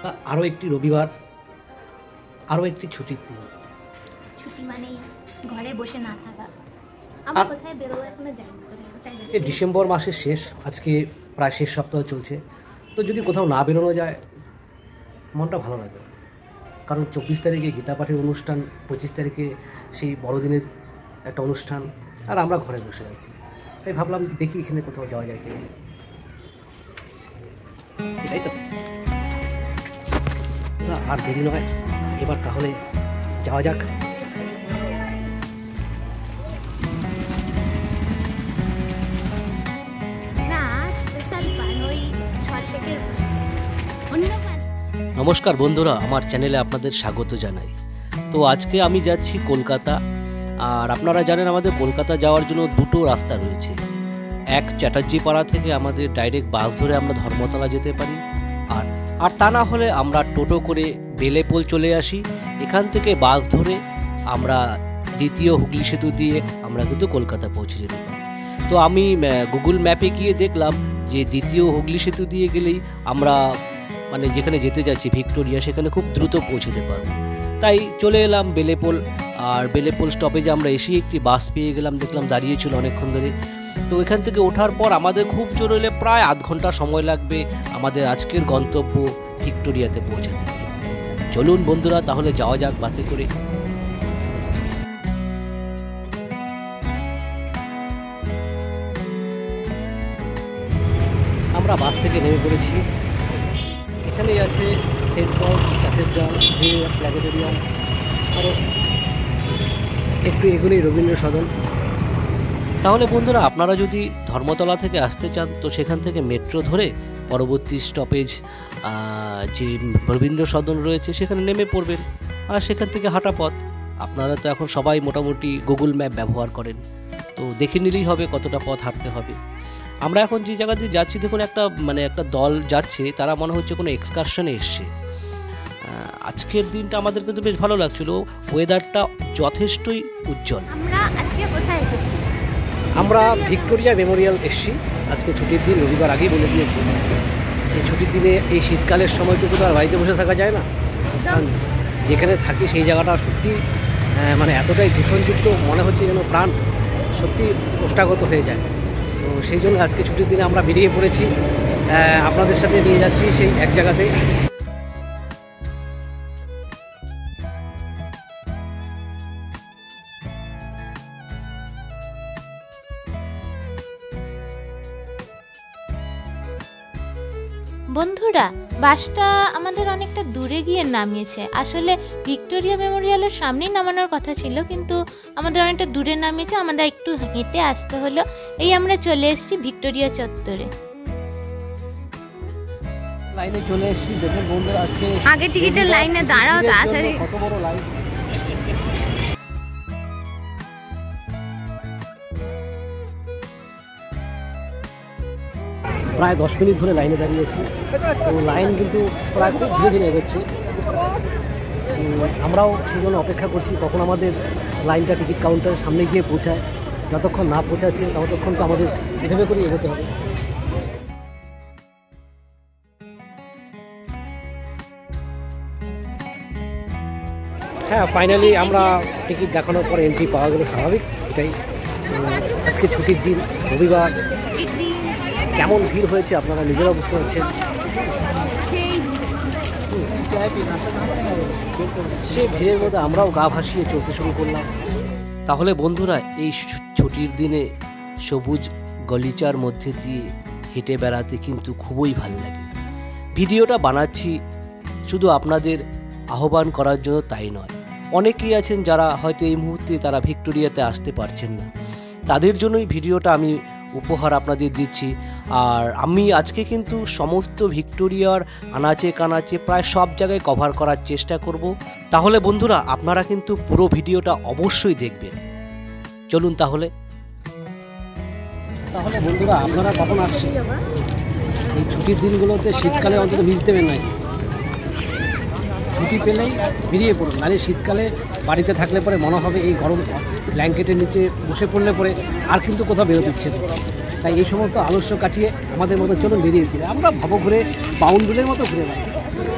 আরও একটি রবিবার, আরও একটি ছুটির দিন। ছুটি মানেই ঘরে বসে না থাকা। আমরা কোথায় বেরোবো এখনো জানি না। এই ডিসেম্বর মাসের শেষ, আজকে প্রায় শেষ সপ্তাহ চলছে। তো যদি কোথাও না বেরোনো যায় মনটা ভালো লাগে না। কারণ 24 তারিখে গীতা পাঠের অনুষ্ঠান, 25 তারিখে সেই বড়দিনের একটা অনুষ্ঠান, আর আমরা ঘরে বসে আছি। তাই ভাবলাম দেখি এখানে কোথাও যাওয়া যায় কিনা। এটাই তো আর দেরি নয়, এবার তাহলে যাওয়া যাক। নমস্কার বন্ধুরা, আমার চ্যানেলে আপনাদের স্বাগত জানাই। তো আজকে আমি যাচ্ছি কলকাতা। আর আপনারা জানেন আমাদের কলকাতা যাওয়ার জন্য দুটো রাস্তা রয়েছে। এক চ্যাটার্জি পাড়া থেকে আমাদের ডাইরেক্ট বাস ধরে আমরা ধর্মতলা যেতে পারি, আর তা না হলে আমরা টোটো করে বেলেপোল চলে আসি। এখান থেকে বাস ধরে আমরা দ্বিতীয় হুগলি সেতু দিয়ে আমরা কিন্তু কলকাতা পৌঁছে যেতে পারি। তো আমি গুগল ম্যাপে গিয়ে দেখলাম যে দ্বিতীয় হুগলি সেতু দিয়ে গেলেই আমরা মানে যেখানে যেতে যাচ্ছি ভিক্টোরিয়া, সেখানে খুব দ্রুত পৌঁছতে পারবো। তাই চলে এলাম বেলেপোল। আর বেলেপোল স্টপেজে আমরা এসেই একটি বাস পেয়ে গেলাম, দেখলাম দাঁড়িয়েছিল অনেকক্ষণ ধরে। তো এখান থেকে ওঠার পর আমাদের খুব জোর হলে প্রায় আধ ঘন্টা সময় লাগবে আমাদের আজকের গন্তব্য ভিক্টোরিয়াতে পৌঁছাতে। চলুন বন্ধুরা তাহলে যাওয়া যাক বাসে করে। আমরা বাস থেকে নেমে পড়েছি। এখানেই আছে সেন্ট পলস ক্যাথেড্রাল, প্ল্যানেটোরিয়াম, আরও একটু এগুলোই রবীন্দ্র সদন। তাহলে বন্ধুরা আপনারা যদি ধর্মতলা থেকে আসতে চান তো সেখান থেকে মেট্রো ধরে পরবর্তী স্টপেজ যে রবীন্দ্র সদন রয়েছে সেখানে নেমে পড়বেন। আর সেখান থেকে হাঁটা পথ। আপনারা তো এখন সবাই মোটামুটি গুগল ম্যাপ ব্যবহার করেন, তো দেখে নিলেই হবে কতটা পথ হাঁটতে হবে। আমরা এখন যে জায়গা দিয়ে যাচ্ছি দেখুন একটা দল যাচ্ছে, তারা মনে হচ্ছে কোনো এক্সকারশনে এসছে। আজকের দিনটা আমাদের কিন্তু বেশ ভালো লাগছিল, ওয়েদারটা যথেষ্টই উজ্জ্বল। আমরা আজকে কোথায় এসেছি? আমরা ভিক্টোরিয়া মেমোরিয়াল এসেছি। আজকে ছুটির দিন, রবিবার আগেই বলে দিয়েছি। এই ছুটির দিনে এই শীতকালের সময়টুকু তো আর বাড়িতে বসে থাকা যায় না। যেখানে থাকি সেই জায়গাটা সত্যি মানে এতটাই দূষণযুক্ত, মনে হচ্ছে যেন প্রাণ সত্যি ওষ্ঠাগত হয়ে যায়। তো সেই জন্য আজকে ছুটির দিনে আমরা বেরিয়ে পড়েছি, আপনাদের সাথে নিয়ে যাচ্ছি সেই এক জায়গাতে। বন্ধুরা, বাসটা আমাদের অনেকটা দূরে গিয়ে নামিয়েছে। আসলে ভিক্টোরিয়া মেমোরিয়ালের সামনেই নামানোর কথা ছিল, কিন্তু আমাদের অনেকটা দূরে নামিয়েছে, আমাদের একটু হেঁটে আসতে হলো। এই আমরা চলে এসেছি ভিক্টোরিয়া চত্বরে। লাইনে চলে এসেছি, দেখুন বন্ধুরা আজকে আগে টিকিটের লাইনে দাঁড়াও তাড়াতাড়ি। কত বড় লাইন! প্রায় 10 মিনিট ধরে লাইনে দাঁড়িয়েছি। তো লাইন কিন্তু প্রায় খুব ধীরে ধীরে এগোচ্ছে। আমরাও সেই জন্য অপেক্ষা করছি কখন আমাদের লাইনটা টিকিট কাউন্টারের সামনে গিয়ে পৌঁছায়। যতক্ষণ না পৌঁছাচ্ছে ততক্ষণ তো আমাদের এভাবে করে এগোতে হবে। হ্যাঁ, ফাইনালি আমরা টিকিট দেখানোর পর এন্ট্রি পাওয়া গেল, স্বাভাবিক এটাই। আজকে ছুটির দিন, রবিবার, কেমন ভিড় হয়েছে আপনারা নিজেরা বুঝতে পারছেন। সে ভিড়ের মধ্যে আমরাও গা ভাসিয়ে চলতে শুরু করলাম। তাহলে বন্ধুরা এই ছুটির দিনে সবুজ গলিচার মধ্যে দিয়ে হেঁটে বেড়াতে কিন্তু খুবই ভালো লাগে। ভিডিওটা বানাচ্ছি শুধু আপনাদের আহ্বান করার জন্য তাই নয়, অনেকেই আছেন যারা হয়তো এই মুহূর্তে তারা ভিক্টোরিয়াতে আসতে পারছেন না, তাদের জন্যই ভিডিওটা আমি উপহার আপনাদের দিচ্ছি। আর আমি আজকে কিন্তু সমস্ত ভিক্টোরিয়ার আনাচে কানাচে প্রায় সব জায়গায় কভার করার চেষ্টা করব। তাহলে বন্ধুরা আপনারা কিন্তু পুরো ভিডিওটা অবশ্যই দেখবেন। চলুন তাহলে বন্ধুরা আপনারা কখন আসছেন? এই ছুটির দিনগুলোতে শীতকালে অন্তত মিস দেবেন না, ছুটি পেলেই বেরিয়ে পড়ুন। নাহলে শীতকালে বাড়িতে থাকলে পরে মনে হবে এই গরম ব্ল্যাঙ্কেটের নিচে বসে পড়লে পরে আর কিন্তু কোথাও বেরোতে ইচ্ছে নেই। তাই এই সমস্ত আলস্য কাটিয়ে আমাদের মতো চলুন বেরিয়ে ফিরে আমরা ভাবো ঘুরে বাউন্ডুলের মতো ঘুরে বেড়াই।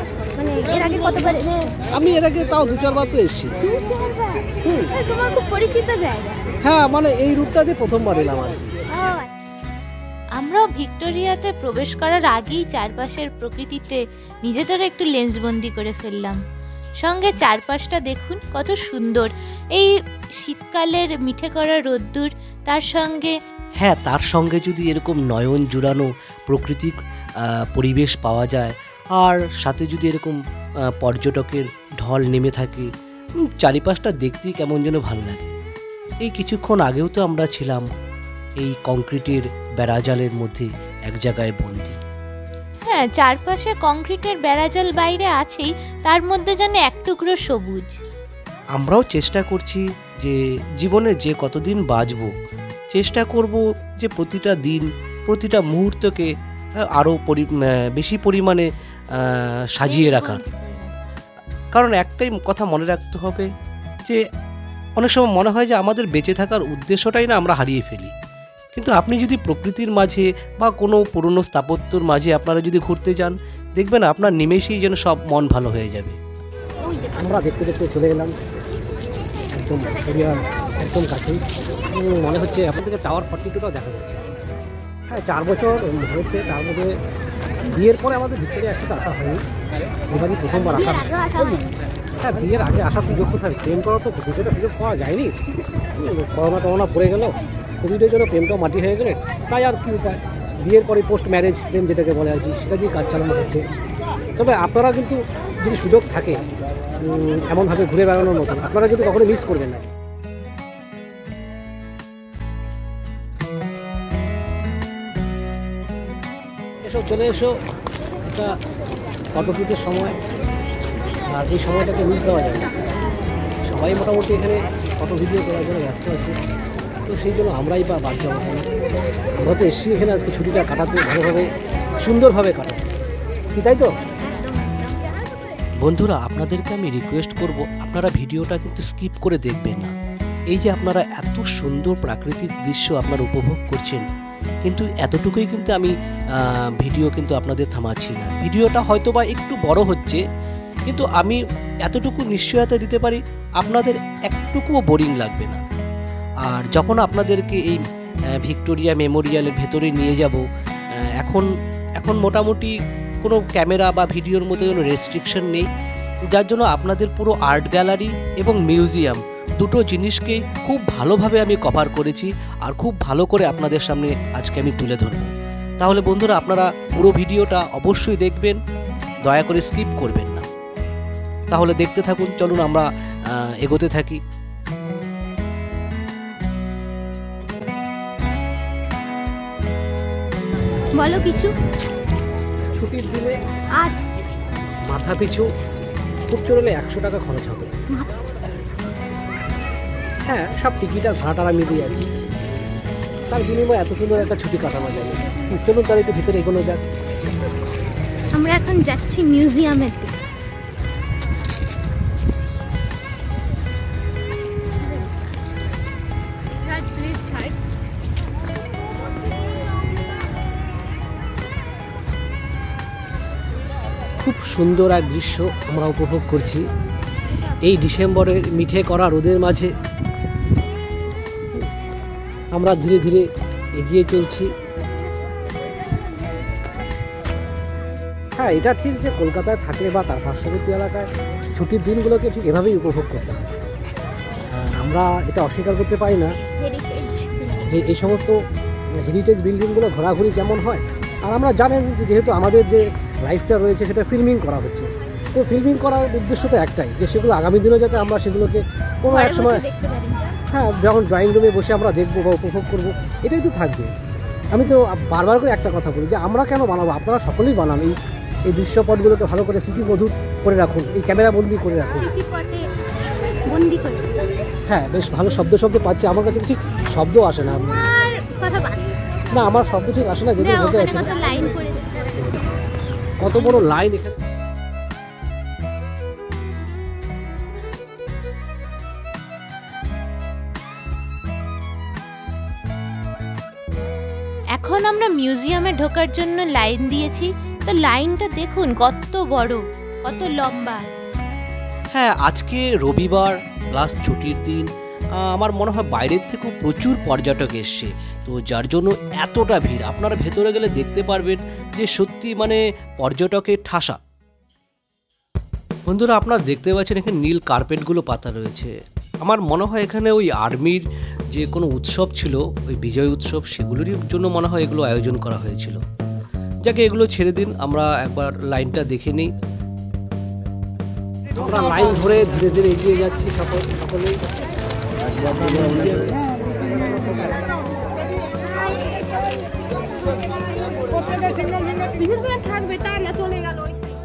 এর আগে কতবার এসেছো? আমি এর আগে তাও 2-4 বার তো এসেছি। 2-4 বার? তোমার খুব পরিচিত জায়গা। হ্যাঁ, মানে এই রুটটা দিয়ে প্রথমবার এলাম আর। আমরাও ভিক্টোরিয়াতে প্রবেশ করার আগেই চারপাশের প্রকৃতিতে নিজেদের একটু লেন্সবন্দি করে ফেললাম। সঙ্গে চারপাশটা দেখুন কত সুন্দর, এই শীতকালের মিঠে করা রোদ্দুর, তার সঙ্গে হ্যাঁ, তার সঙ্গে যদি এরকম নয়ন জুড়ানো প্রাকৃতিক পরিবেশ পাওয়া যায়, আর সাথে যদি এরকম পর্যটকের ঢল নেমে থাকে, চারিপাশটা দেখতেই কেমন যেন ভালো লাগে। এই কিছুক্ষণ আগেও তো আমরা ছিলাম এই কংক্রিটের বেড়াজালের মধ্যে এক জায়গায় বন্দি। হ্যাঁ, চারপাশে কংক্রিটের বেড়াজাল বাইরে আছেই, তার মধ্যে যেন এক টুকরো সবুজ। আমরাও চেষ্টা করছি যে জীবনে যে কতদিন বাঁচব, চেষ্টা করব যে প্রতিটা দিন, প্রতিটা মুহূর্তকে আরও বেশি পরিমাণে সাজিয়ে রাখার। কারণ একটাই কথা মনে রাখতে হবে যে অনেক সময় মনে হয় যে আমাদের বেঁচে থাকার উদ্দেশ্যটাই না আমরা হারিয়ে ফেলি। কিন্তু আপনি যদি প্রকৃতির মাঝে বা কোনো পুরনো স্থাপত্যর মাঝে আপনারা যদি ঘুরতে যান, দেখবেন আপনার নিমেষেই যেন সব মন ভালো হয়ে যাবে। আমরা দেখতে দেখতে চলে এলাম একদম ভিক্টোরিয়ার একদম কাছেই। মনে হচ্ছে এখন থেকে টাওয়ার 42টাও দেখা যাচ্ছে। হ্যাঁ, 4 বছর হয়েছে, তার মধ্যে বিয়ের পরে আমাদের ভিক্টোরিয়া একসাথে আসা হয়নি, এবারই প্রথমবার আসা। হ্যাঁ, বিয়ের আগে আসার সুযোগ কোথায়, প্রেম করার তো কিছুটা সুযোগ পাওয়া যায়নি। করোনা পড়ে গেল, কোভিডের জন্য প্রেমটাও মাটি হয়ে গেল, তাই আর কি উপায়, বিয়ের পরে পোস্ট ম্যারেজ প্রেম যেটাকে বলে আর কি, সেটা দিয়ে কাজ চালানো হচ্ছে। তবে আপনারা কিন্তু যদি সুযোগ থাকে এমনভাবে ঘুরে বেড়ানোর মতন, আপনারা কিন্তু কখনো মিস করবেন না। এসো, চলে এসো, এটা ফটোশুটের সময়, আর এই সময়টাকে মিস দেওয়া যায় না। সবাই মোটামুটি এখানে ফটো ভিডিও করার জন্য ব্যস্ত আছে, তো সেই জন্য আমরাই বা বাদ যাবো। আমরা তো এসছি এখানে আজকে ছুটিটা কাটাতে, ভালোভাবে সুন্দরভাবে কাটাতে, কি তাই তো? বন্ধুরা, আপনাদেরকে আমি রিকোয়েস্ট করব, আপনারা ভিডিওটা কিন্তু স্কিপ করে দেখবেন না। এই যে আপনারা এত সুন্দর প্রাকৃতিক দৃশ্য আপনারা উপভোগ করছেন, কিন্তু এতটুকুই কিন্তু আমি ভিডিও কিন্তু আপনাদের থামাচ্ছি না। ভিডিওটা হয়তো বা একটু বড় হচ্ছে, কিন্তু আমি এতটুকু নিশ্চয়তা দিতে পারি আপনাদের একটুকুও বোরিং লাগবে না। আর যখন আপনাদেরকে এই ভিক্টোরিয়া মেমোরিয়ালের ভেতরে নিয়ে যাব, এখন মোটামুটি কোনো ক্যামেরা বা ভিডিওর মধ্যে কোনো রেস্ট্রিকশন নেই, যার জন্য আপনাদের পুরো আর্ট গ্যালারি এবং মিউজিয়াম দুটো জিনিসকেই খুব ভালোভাবে আমি কভার করেছি, আর খুব ভালো করে আপনাদের সামনে আজকে আমি তুলে ধরব। তাহলে বন্ধুরা, আপনারা পুরো ভিডিওটা অবশ্যই দেখবেন, দয়া করে স্কিপ করবেন না। তাহলে দেখতে থাকুন, চলুন আমরা এগোতে থাকি। বলো কিছু। ছুটির দিনে আজ মাথা পিছু খুব চললে 100 টাকা খরচ হবে। হ্যাঁ, সব টিকিট আর ভাড়াটা মিলিয়ে আর কি, তার বিনিময়ে এত সুন্দর একটা ছুটি কাটানো যাবে। চলুন তার একটু ভিতরে এগোনো যাক। আমরা এখন যাচ্ছি মিউজিয়ামের দিকে। খুব সুন্দর এক দৃশ্য আমরা উপভোগ করছি এই ডিসেম্বরের মিঠে করা রোদের মাঝে। আমরা ধীরে ধীরে এগিয়ে চলছি। হ্যাঁ, এটা ঠিক যে কলকাতায় থাকলে বা তার পার্শ্ববর্তী এলাকায় ছুটির দিনগুলোকে ঠিক এভাবেই উপভোগ করতে হয়। আমরা এটা অস্বীকার করতে পারি না যে এই সমস্ত হেরিটেজ বিল্ডিংগুলো ঘোরাঘুরি যেমন হয়, আর আমরা জানেন যে যেহেতু আমাদের যে লাইফটা রয়েছে সেটা ফিল্মিং করা হচ্ছে, তো ফিল্মিং করার উদ্দেশ্য তো একটাই, যে সেগুলো আগামী দিনেও যাতে আমরা সেগুলোকে কোনো এক সময়, হ্যাঁ, যখন ড্রয়িং রুমে বসে আমরা দেখবো বা উপভোগ করবো, এটাই তো থাকবে। আমি তো বারবার করে একটা কথা বলি যে আমরা কেন বানাবো, আপনারা সকলেই বানান। এই দৃশ্যপটগুলোকে ভালো করে স্মৃতিমধুর করে রাখুন, এই ক্যামেরা বন্দি করে রাখুন। হ্যাঁ, বেশ ভালো শব্দ পাচ্ছি, আমার কাছে ঠিক শব্দ আসে না। না, আমার শব্দ ঠিক আসে না, যেটা বলতে পারছি কত বড় লাইন এখানে। এখন আমরা মিউজিয়ামে ঢোকার জন্য লাইন দিয়েছি, তো লাইনটা দেখুন কত বড়। কত লম্বা। হ্যাঁ, আজকে রবিবার প্লাস ছুটির দিন, আমার মনে হয় বাইরের থেকেও প্রচুর পর্যটক এসছে, তো যার জন্য এতটা ভিড়। আপনারা ভেতরে গেলে দেখতে পারবেন যে সত্যি মানে পর্যটকের ঠাসা। বন্ধুরা, আপনারা দেখতে পাচ্ছেন এখানে নীল কার্পেটগুলো পাতা রয়েছে। আমার মনে হয় এখানে ওই আর্মির যে কোনো উৎসব ছিল, ওই বিজয় উৎসব, সেগুলোরই জন্য মনে হয় এগুলো আয়োজন করা হয়েছিল। যাকে এগুলো ছেড়ে দিন, আমরা একবার লাইনটা দেখে নিই। আমরা লাইন ধরে ধীরে ধীরে এগিয়ে যাচ্ছি সকলেই। থাকবে তা না, চলে গেল।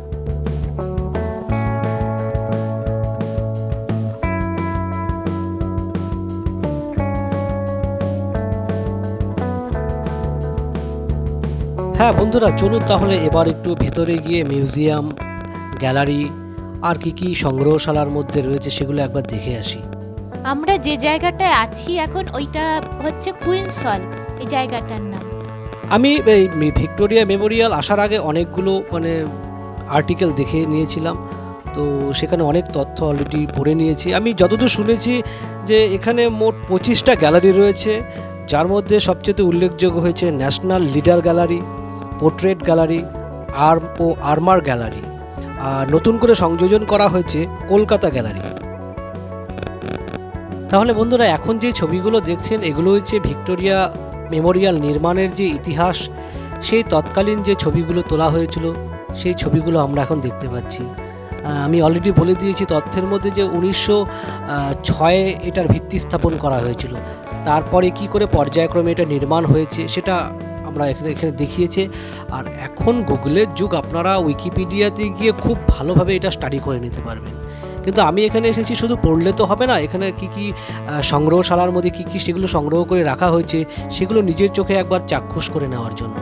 হ্যাঁ বন্ধুরা, চলুন তাহলে এবার একটু ভেতরে গিয়ে মিউজিয়াম, গ্যালারি আর কি সংগ্রহশালার মধ্যে রয়েছে সেগুলো একবার দেখে আসি। আমরা যে জায়গাটায় আছি এখন, ওইটা হচ্ছে কুইন্স হল, এই জায়গাটার নাম। আমি এই ভিক্টোরিয়া মেমোরিয়াল আসার আগে অনেকগুলো মানে আর্টিকেল দেখে নিয়েছিলাম, তো সেখানে অনেক তথ্য অলরেডি পড়ে নিয়েছি। আমি যতদূর শুনেছি যে এখানে মোট 25টা গ্যালারি রয়েছে, যার মধ্যে সবচেয়ে উল্লেখযোগ্য হয়েছে national leader gallery, portrait gallery, armour gallery, আর নতুন করে সংযোজন করা হয়েছে কলকাতা গ্যালারি। তাহলে বন্ধুরা, এখন যে ছবিগুলো দেখছেন এগুলো হচ্ছে ভিক্টোরিয়া মেমোরিয়াল নির্মাণের যে ইতিহাস, সেই তৎকালীন যে ছবিগুলো তোলা হয়েছিল সেই ছবিগুলো আমরা এখন দেখতে পাচ্ছি। আমি অলরেডি বলে দিয়েছি তথ্যের মধ্যে যে 1906 এটার ভিত্তি স্থাপন করা হয়েছিল। তারপরে কি করে পর্যায়ক্রমে এটা নির্মাণ হয়েছে সেটা আমরা এখানে দেখিয়েছে। আর এখন গুগলের যুগ, আপনারা উইকিপিডিয়াতে গিয়ে খুব ভালোভাবে এটা স্টাডি করে নিতে পারবেন। কিন্তু আমি এখানে এসেছি শুধু পড়লে তো হবে না, এখানে কি সংগ্রহশালার মধ্যে কি সেগুলো সংগ্রহ করে রাখা হয়েছে সেগুলো নিজের চোখে একবার চাক্ষুষ করে নেওয়ার জন্য।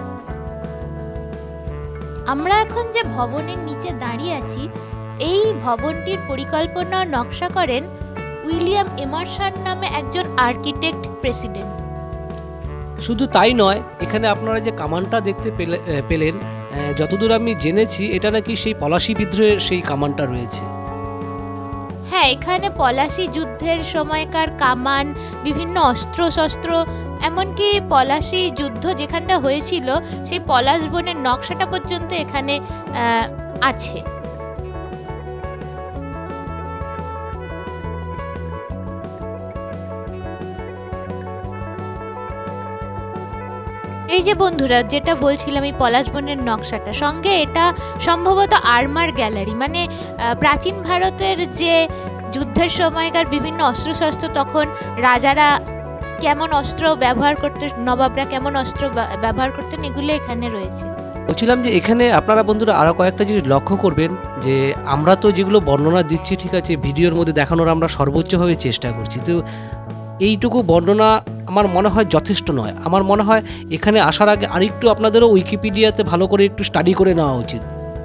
আমরা এখন যে ভবনের নিচে দাঁড়িয়ে আছি, এই ভবনটির পরিকল্পনা ও নকশা করেন উইলিয়াম এমারসন নামে একজন আর্কিটেক্ট প্রেসিডেন্ট। শুধু তাই নয়, এখানে আপনারা যে কামানটা দেখতে পেলেন, যতদূর আমি জেনেছি এটা নাকি সেই পলাশী বিদ্রোহের সেই কামানটা রয়েছে। হ্যাঁ, এখানে পলাশী যুদ্ধের সময়কার কামান, বিভিন্ন অস্ত্রশস্ত্র, এমনকি পলাশী যুদ্ধ যেখানটা হয়েছিল সেই পলাশ বনের নকশাটা পর্যন্ত এখানে আছে। এই যে বন্ধুরা, যেটা বলছিলাম এই পলাশ বনের নকশাটা, সঙ্গে এটা সম্ভবত আর্মার গ্যালারি, মানে প্রাচীন ভারতের যে যুদ্ধের সময়কার বিভিন্ন অস্ত্রশস্ত্র, তখন রাজারা কেমন অস্ত্র ব্যবহার করতেন, নবাবরা কেমন অস্ত্র ব্যবহার করতেন, এগুলো এখানে রয়েছে। বলছিলাম যে এখানে আপনারা বন্ধুরা আরও কয়েকটা জিনিস লক্ষ্য করবেন, যে আমরা তো যেগুলো বর্ণনা দিচ্ছি ঠিক আছে, ভিডিওর মধ্যে দেখানোর আমরা সর্বোচ্চভাবে চেষ্টা করছি, তো এইটুকু বর্ণনা আমার মনে হয় যথেষ্ট নয়। আমার মনে হয় এখানে আসার আগে আরেকটু আপনাদেরও উইকিপিডিয়াতে ভালো করে একটু স্টাডি করে নেওয়া উচিত।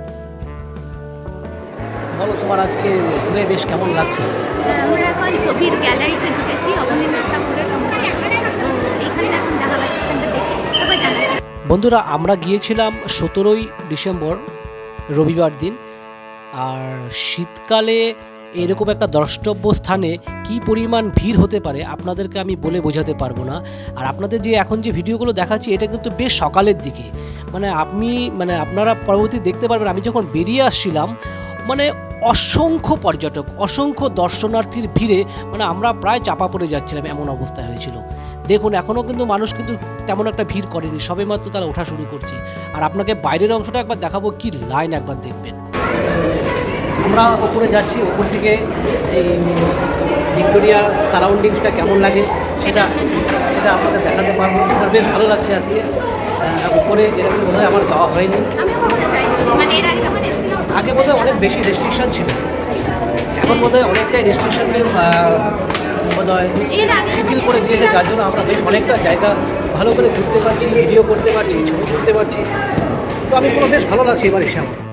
বলো, তোমার আজকে ঘুরে বেশ কেমন লাগছে? আমরা এখন ছবির গ্যালারিতে ঢুকেছি, অবনীন্দ্রনাথ ঠাকুরের সম্পর্কে। তো এইখানে এখন দেখা যাচ্ছে, এখানটা দেখে তারপর জানা যায়। বন্ধুরা, আমরা গিয়েছিলাম 17ই ডিসেম্বর রবিবার দিন, আর শীতকালে এরকম একটা দ্রষ্টব্য স্থানে কি পরিমাণ ভিড় হতে পারে আপনাদেরকে আমি বলে বোঝাতে পারবো না। আর আপনাদের যে এখন যে ভিডিওগুলো দেখাচ্ছি এটা কিন্তু বেশ সকালের দিকে, মানে আপনারা পরবর্তী দেখতে পারবেন। আমি যখন বেরিয়ে আসছিলাম, মানে অসংখ্য পর্যটক, অসংখ্য দর্শনার্থীর ভিড়ে মানে আমরা প্রায় চাপা পড়ে যাচ্ছিলাম, এমন অবস্থা হয়েছিল। দেখুন, এখনও কিন্তু মানুষ কিন্তু তেমন একটা ভিড় করেনি, সবেমাত্র তারা ওঠা শুরু করছে। আর আপনাকে বাইরের অংশটা একবার দেখাবো, কি লাইন একবার দেখবেন। আমরা উপরে যাচ্ছি, উপর থেকে এই ভিক্টোরিয়া সারাউন্ডিংসটা কেমন লাগে সেটা আপনাদের দেখাতে পারবো। আমার বেশ ভালো লাগছে আজকে উপরে, যেরকম বোধ হয় আমার যাওয়া হয়নি। আমিও কখনো যাইনি, মানে এর আগে যখন এসেছিলাম আগে বোধহয় অনেক বেশি রেস্ট্রিকশন ছিল, এখন বোধহয় অনেকটাই রেস্ট্রিকশনকে বোধহয় শিথিল করে দিয়েছে, যার জন্য আমরা বেশ অনেকটা জায়গা ভালো করে ঘুরতে পারছি, ভিডিও করতে পারছি, ছবি তুলতে পারছি। তো আমি পুরো বেশ ভালো লাগছে এবার এসে আমার।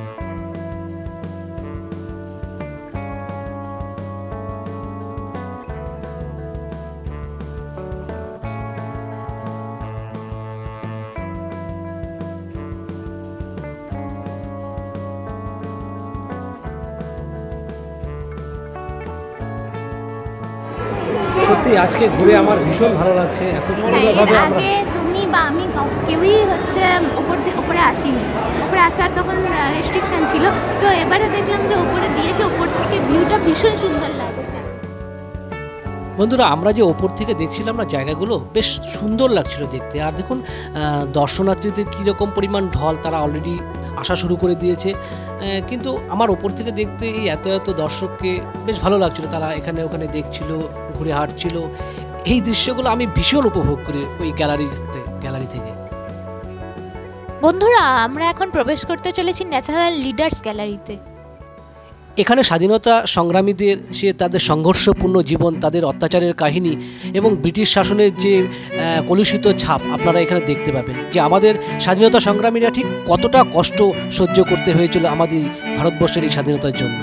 সত্যি আজকে ঘুরে আমার ভীষণ ভালো লাগছে, এত হ্যাঁ, এর সুন্দরভাবে আমরা আগে তুমি বা আমি কেউই হচ্ছে ওপরে আসিনি। ওপরে আসার তখন রেস্ট্রিকশন ছিল, তো এবারে দেখলাম যে ওপরে দিয়েছে, ওপর থেকে ভিউটা ভীষণ সুন্দর লাগছে। বন্ধুরা, আমরা যে ওপর থেকে দেখছিলাম না জায়গাগুলো, বেশ সুন্দর লাগছিল দেখতে। আর দেখুন দর্শনার্থীদের কীরকম পরিমাণ ঢল, তারা অলরেডি আসা শুরু করে দিয়েছে। কিন্তু আমার ওপর থেকে দেখতে এই এত এত দর্শককে বেশ ভালো লাগছিল, তারা এখানে ওখানে দেখছিল, ঘুরে হাঁটছিল। এই দৃশ্যগুলো আমি ভীষণ উপভোগ করি ওই গ্যালারি থেকে। বন্ধুরা, আমরা এখন প্রবেশ করতে চলেছি ন্যাচারাল লিডার্স গ্যালারিতে। এখানে স্বাধীনতা সংগ্রামীদের তাদের সংঘর্ষপূর্ণ জীবন, তাদের অত্যাচারের কাহিনী এবং ব্রিটিশ শাসনের যে কলুষিত ছাপ আপনারা এখানে দেখতে পাবেন, যে আমাদের স্বাধীনতা সংগ্রামীরা ঠিক কতটা কষ্ট সহ্য করতে হয়েছিল আমাদের ভারতবর্ষের এই স্বাধীনতার জন্য।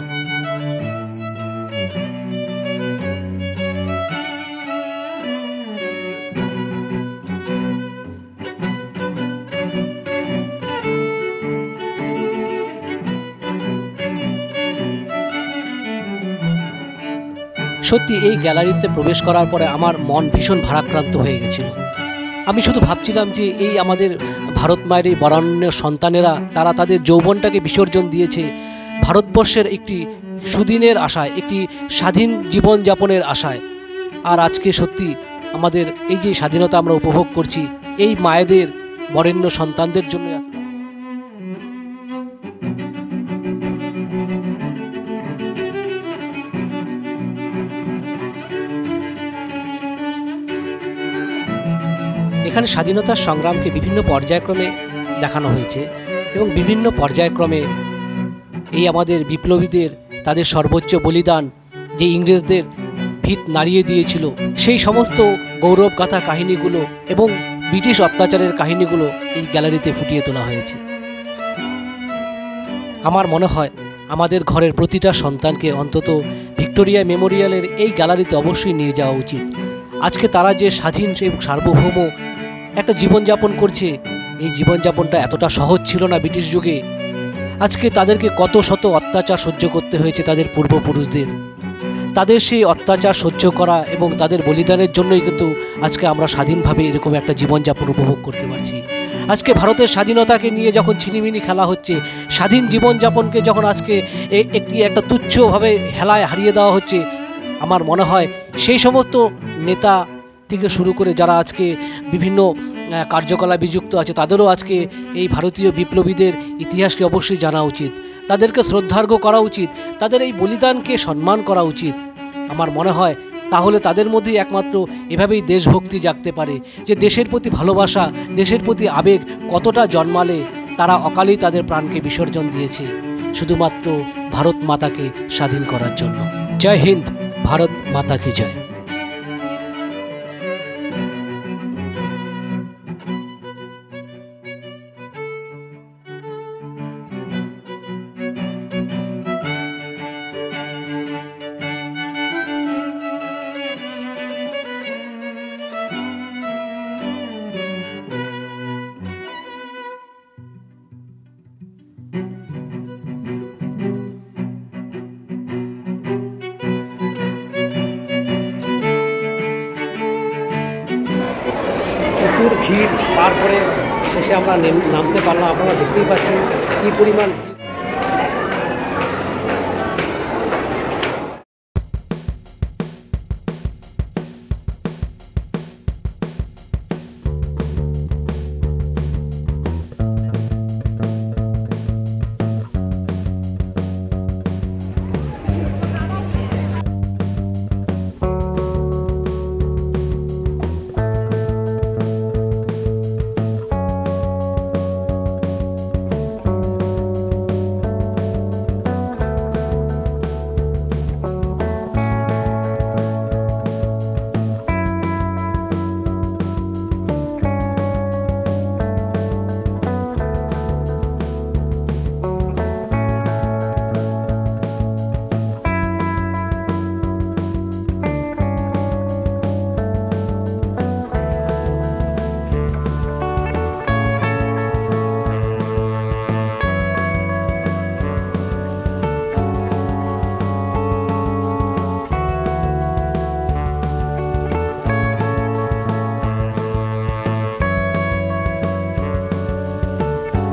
সত্যি এই গ্যালারিতে প্রবেশ করার পরে আমার মন ভীষণ ভারাক্রান্ত হয়ে গেছিল। আমি শুধু ভাবছিলাম যে এই আমাদের ভারত মায়ের এই বরেণ্য সন্তানেরা, তারা তাদের যৌবনটাকে বিসর্জন দিয়েছে ভারতবর্ষের একটি সুদিনের আশায়, একটি স্বাধীন জীবনযাপনের আশায়। আর আজকে সত্যি আমাদের এই যে স্বাধীনতা আমরা উপভোগ করছি, এই মায়েদের বরেণ্য সন্তানদের জন্য। এখানে স্বাধীনতার সংগ্রামকে বিভিন্ন পর্যায়ক্রমে দেখানো হয়েছে এবং বিভিন্ন পর্যায়ক্রমে এই আমাদের বিপ্লবীদের তাদের সর্বোচ্চ বলিদান, যে ইংরেজদের ভিত নাড়িয়ে দিয়েছিল, সেই সমস্ত গৌরবগাথা কাহিনীগুলো এবং ব্রিটিশ অত্যাচারের কাহিনীগুলো এই গ্যালারিতে ফুটিয়ে তোলা হয়েছে। আমার মনে হয় আমাদের ঘরের প্রতিটা সন্তানকে অন্তত ভিক্টোরিয়া মেমোরিয়ালের এই গ্যালারিতে অবশ্যই নিয়ে যাওয়া উচিত। আজকে তারা যে স্বাধীন এবং সার্বভৌম একটা জীবনযাপন করছে, এই জীবনযাপনটা এতটা সহজ ছিল না ব্রিটিশ যুগে। আজকে তাদেরকে কত শত অত্যাচার সহ্য করতে হয়েছে তাদের পূর্বপুরুষদের। তাদের সেই অত্যাচার সহ্য করা এবং তাদের বলিদানের জন্যই কিন্তু আজকে আমরা স্বাধীনভাবে এরকম একটা জীবনযাপন উপভোগ করতে পারছি। আজকে ভারতের স্বাধীনতাকে নিয়ে যখন ছিনিমিনি খেলা হচ্ছে, স্বাধীন জীবনযাপনকে যখন আজকে একটা তুচ্ছভাবে হেলায় হারিয়ে দেওয়া হচ্ছে, আমার মনে হয় সেই সমস্ত নেতা থেকে শুরু করে যারা আজকে বিভিন্ন কার্যকলাপে যুক্ত আছে, তাদেরও আজকে এই ভারতীয় বিপ্লবীদের ইতিহাসকে অবশ্যই জানা উচিত, তাদেরকে শ্রদ্ধার্ঘ্য করা উচিত, তাদের এই বলিদানকে সম্মান করা উচিত। আমার মনে হয় তাহলে তাদের মধ্যে একমাত্র এভাবেই দেশভক্তি জাগতে পারে, যে দেশের প্রতি ভালোবাসা, দেশের প্রতি আবেগ কতটা জন্মালে তারা অকালেই তাদের প্রাণকে বিসর্জন দিয়েছে শুধুমাত্র ভারত মাতাকে স্বাধীন করার জন্য। জয় হিন্দ, ভারত মাতা কি জয়। প্রচুর ভিড় পার করে শেষে আমরা নামতে পারলাম। আপনারা দেখতেই পাচ্ছেন কী পরিমাণ।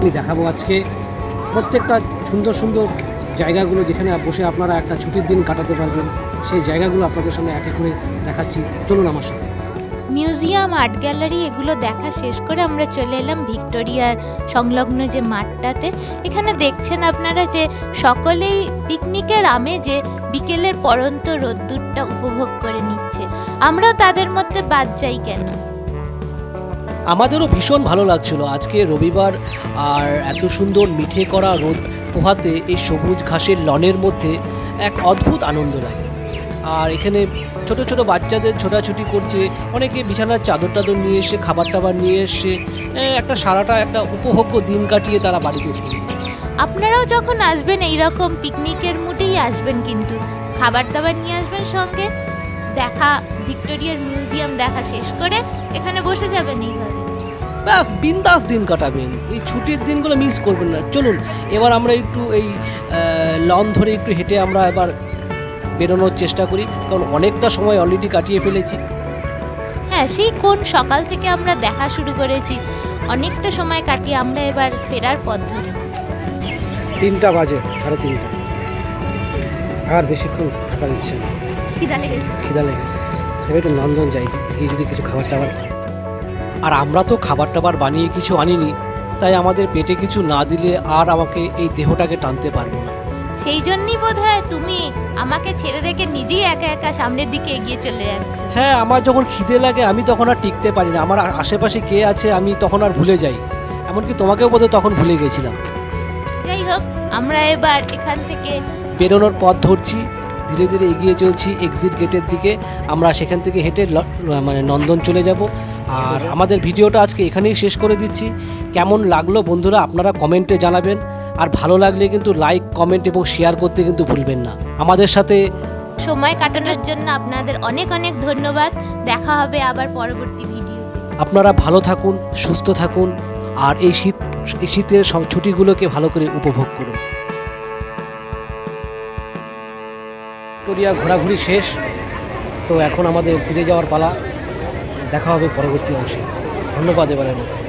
আমি দেখাবো আজকে প্রত্যেকটা সুন্দর সুন্দর জায়গাগুলো যেখানে বসে আপনারা একটা ছুটির দিন কাটাতে পারবেন, সেই জায়গাগুলো আপনাদের সামনে এক এক করে দেখাচ্ছি। চলুন আমার সাথে। মিউজিয়াম, আর্ট গ্যালারি এগুলো দেখা শেষ করে আমরা চলে এলাম ভিক্টোরিয়ার সংলগ্ন যে মাঠটাতে। এখানে দেখছেন আপনারা যে সকলেই পিকনিকের আমেজে বিকেলের পড়ন্ত রোদ্দুরটা উপভোগ করে নিচ্ছে। আমরাও তাদের মধ্যে বাদ যাই কেন। আমাদেরও ভীষণ ভালো লাগছিল আজকে রবিবার, আর এত সুন্দর মিঠে করা রোদ পোহাতে এই সবুজ ঘাসের লনের মধ্যে এক অদ্ভুত আনন্দ লাগে। আর এখানে ছোট ছোট বাচ্চাদের ছোটাছুটি করছে, অনেকে বিছানার চাদর টাদর নিয়ে এসে খাবার টাবার নিয়ে এসে একটা সারাটা একটা উপভোগ্য দিন কাটিয়ে তারা বাড়িতে ফিরে। আপনারাও যখন আসবেন এইরকম পিকনিকের মুডেই আসবেন, কিন্তু খাবার দাবার নিয়ে আসবেন সঙ্গে। দেখা ভিক্টোরিয়ার মিউজিয়াম দেখা শেষ করে এখানে বসে যাবেন এইভাবে, ব্যাস বিন্দাস দিন কাটাবেন। এই ছুটির দিনগুলো মিস করবেন না। চলুন এবার আমরা একটু এই লন ধরে একটু হেঁটে আমরা এবার বেরোনোর চেষ্টা করি, কারণ অনেকটা সময় অলরেডি কাটিয়ে ফেলেছি। হ্যাঁ, সেই কোন সকাল থেকে আমরা দেখা শুরু করেছি, অনেকটা সময় কাটিয়ে আমরা এবার ফেরার পথ ধরি। 3টা বাজে, 3:30। আর বেশিক্ষণ থাকার ইচ্ছে নেই, খিদা লেগেছে। এবার একটু নন্দন যাই, গিয়ে যদি কিছু খাবার টাবার। আর আমরা তো খাবার টাবার বানিয়ে কিছু আনিনি, তাই আমাদের পেটে কিছু না দিলে আর আমাকে এই দেহটাকে টানতে পারবো না। সেই জন্যই বোধহয় তুমি আমাকে ছেড়ে রেখে নিজেই একা একা সামনের দিকে এগিয়ে চলে যাচ্ছ। হ্যাঁ, আমার যখন খিদে লাগে আমি তখন আর টিকতে পারি না। আমার আশেপাশে কে আছে আমি তখন আর ভুলে যাই, এমনকি তোমাকেও বোধহয় তখন ভুলে গেছিলাম। যাই হোক, আমরা এবার এখান থেকে বেরোনোর পথ ধরছি, ধীরে ধীরে এগিয়ে চলছি এক্সিট গেটের দিকে। আমরা সেখান থেকে হেঁটে মানে নন্দন চলে যাব। আর আমাদের ভিডিওটা আজকে এখানেই শেষ করে দিচ্ছি। কেমন লাগলো বন্ধুরা আপনারা কমেন্টে জানাবেন, আর ভালো লাগলে কিন্তু লাইক, কমেন্ট এবং শেয়ার করতে কিন্তু ভুলবেন না। আমাদের সাথে সময় কাটানোর জন্য আপনাদের অনেক অনেক ধন্যবাদ। দেখা হবে আবার পরবর্তী ভিডিওতে। আপনারা ভালো থাকুন, সুস্থ থাকুন, আর এই শীতের ছুটিগুলোকে ভালো করে উপভোগ করুন। ভিক্টোরিয়া ঘোরাঘুরি শেষ, তো এখন আমাদের ফিরে যাওয়ার পালা। দেখা হবে পরবর্তী অংশে। ধন্যবাদ এবারের মতো।